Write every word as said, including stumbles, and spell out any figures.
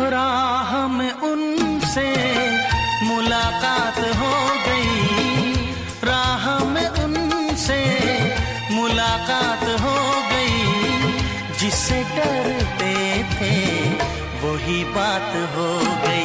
राह में उनसे मुलाकात हो गई, राह में उनसे मुलाकात हो गई, जिससे डरते थे वही बात हो गई।